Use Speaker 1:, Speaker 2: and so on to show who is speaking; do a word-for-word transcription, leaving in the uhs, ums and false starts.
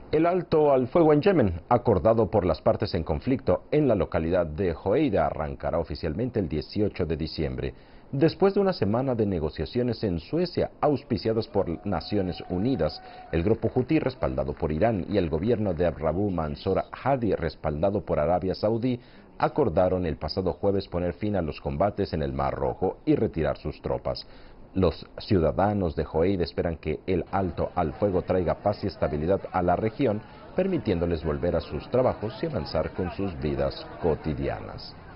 Speaker 1: El alto al fuego en Yemen, acordado por las partes en conflicto en la localidad de Hodeida, arrancará oficialmente el dieciocho de diciembre. Después de una semana de negociaciones en Suecia, auspiciadas por Naciones Unidas, el grupo Houthi, respaldado por Irán, y el gobierno de Rabu Mansour Hadi, respaldado por Arabia Saudí, acordaron el pasado jueves poner fin a los combates en el Mar Rojo y retirar sus tropas. Los ciudadanos de Hodeida esperan que el alto al fuego traiga paz y estabilidad a la región, permitiéndoles volver a sus trabajos y avanzar con sus vidas cotidianas.